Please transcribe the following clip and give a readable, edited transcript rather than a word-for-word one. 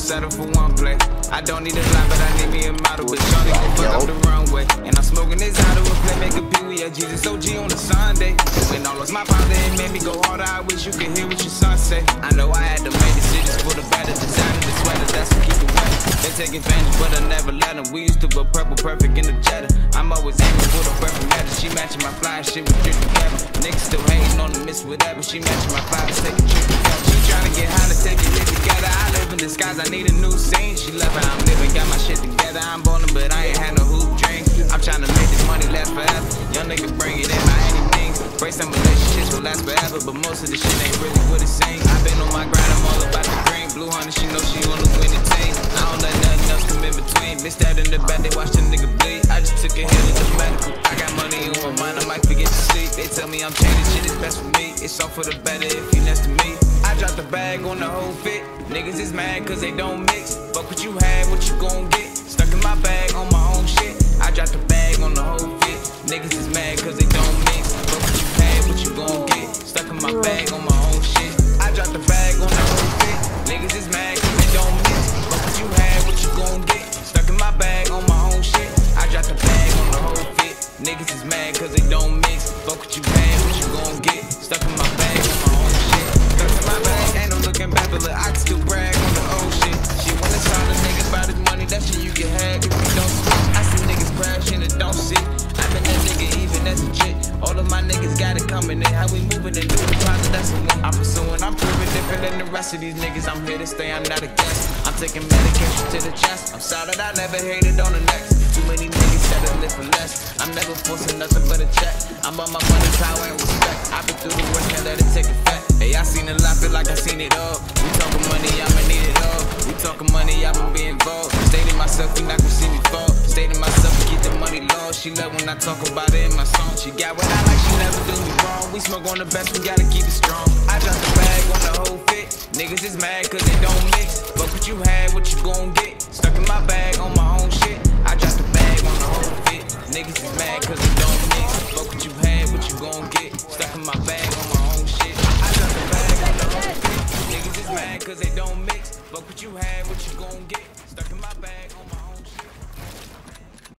settle for one play. I don't need a lot, but I need me a model. But shawty gon' fuck up the runway. And I'm smoking this out of a play, make a pee. We at Jesus OG on a Sunday. When I lost my father, it made me go harder. I wish you could hear what your son say. I know I had to make decisions for the better. Designing the sweater, that's what keep it wet. They take advantage, but I never let them. We used to go purple perfect in the Jetta. I'm always aiming for the perfect matter. She matching my fly shit with drip together. Niggas still hating on the miss whatever. She matching my fly, take a trip together. She tryna get high to take it hit together. I live in disguise, I need a new scene. She love how I'm living, got my shit together. I'm ballin', but I ain't had no hoop dreams. I'm tryna make this money last forever. Young nigga bring it in by any means. Break some relationships will last forever, but most of the shit ain't really what it seems. I've been on my grind, I'm all about the green. Blue honey, she know she on the winning team. I don't let nothing else come in between. Bitch stabbed in the back, they watch the nigga bleed. I just took a hit of the medical. I got money on my mind, I might forget to sleep. They tell me I'm changing, shit is best for me. It's all for the better if you next to me. I dropped the bag on the whole fit. Niggas is mad cause they don't mix. Fuck what you had, what you gon' get? Stuck in my bag on my own shit. I dropped the bag on the whole fit. Niggas is mad cause they don't mix. Fuck what you had, what you gon' get? Stuck in my bag on my own shit. I dropped the bag on the whole fit. Niggas is mad cause they don't mix. Fuck what you had, what you gon' get? Stuck in my bag on my own shit. I dropped the bag on the whole fit. Niggas is mad cause they don't mix. Fuck what you had, what you gon' get? Stuck in my bag on my own shit. Stuck in my bag, ain't no looking back, but look, I can still brag on the old shit. She wanna tell the nigga about his money, that shit you can have if you don't switch. I see niggas crashing and don't sit. I've been that nigga even as a chick. All of my niggas got it coming in. How we moving and do the project, that's the one I'm pursuing. I'm proving different than the rest of these niggas. I'm here to stay, I'm not a guest. I'm taking medication to the chest. I'm solid, I never hated on the next. Too many niggas said I live for less. I'm never forcing nothing but a check. I'm on my money, power, and respect. I've been through the work, can't let it take effect. Hey, I seen a lot, feel like I seen it all. We talking money, I'ma need it all. We talking money, I'ma be involved. Stating myself, you not gon' see me fall. Stating myself to keep the money low. She love when I talk about it in my song. She got what I like, she never do me wrong. We smoke on the best, we gotta keep it strong. I dropped the bag on the whole fit. Niggas is mad cause they don't mix. Fuck what you had, what you gon' get? Stuck in my bag on my own shit. I dropped the bag on the whole fit. Niggas is mad cause they don't mix.